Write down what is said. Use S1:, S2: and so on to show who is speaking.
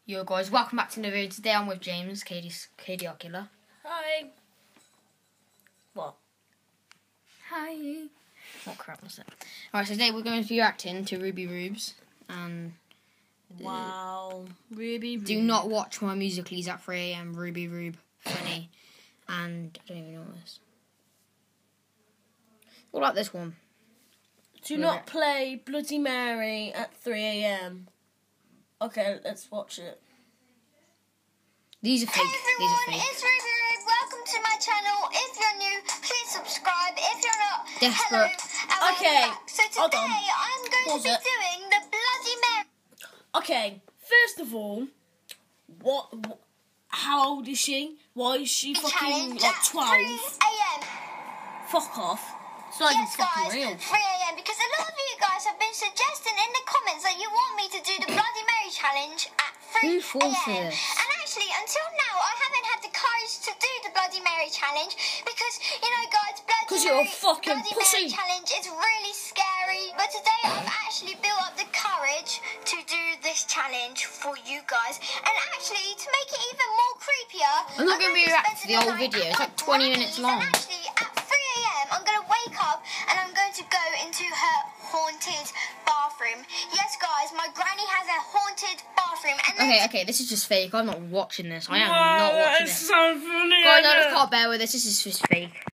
S1: Yo guys, welcome back to another video. Today I'm with James, Katie Ocular.
S2: Hi. What?
S1: Hi. What crap was it? Alright, so today we're going to be reacting to Rubes. And
S2: Wow. Rube.
S1: do not watch my Musical.lys at 3 AM. Rube. Funny. And I don't even know what this. What about this one?
S2: Do not play Bloody Mary at 3 AM. Okay, let's watch it.
S1: These are fake.
S3: Hey everyone, it's Rube. Welcome to my channel. If you're new, please subscribe. If you're not, hello. And
S2: Okay.
S3: welcome back. So today I'm going to be doing the Bloody Mary.
S2: Okay, first of all, how old is she? Why is she fucking like 12?
S3: 3 AM.
S2: Fuck off. It's not even fucking
S3: guys,
S2: real.
S3: 3 AM. Because a lot of you guys have been suggesting in the comments that you want me to do the Bloody Mary challenge at 3
S1: Who falls for
S3: AM.
S1: this?
S3: And actually, until now, I haven't had the courage to do the Bloody Mary challenge because, you know, guys,
S2: Because you're a fucking
S3: Bloody
S2: pussy.
S3: Mary challenge is really scary. But today, I've actually built up the courage to do this challenge for you guys. And actually, to make it even more creepier,
S1: I'm not going to be reacting to the old video. It's like 20 minutes long.
S3: And actually, at 3 AM, I'm going to wake up and I'm going to go into her haunted bathroom. Yes, guys, my granny has a haunted bathroom. And
S1: Okay, this is just fake. I'm not watching this. I am not watching this.
S2: So funny.
S1: Guys, I just can't bear with this. This is just fake.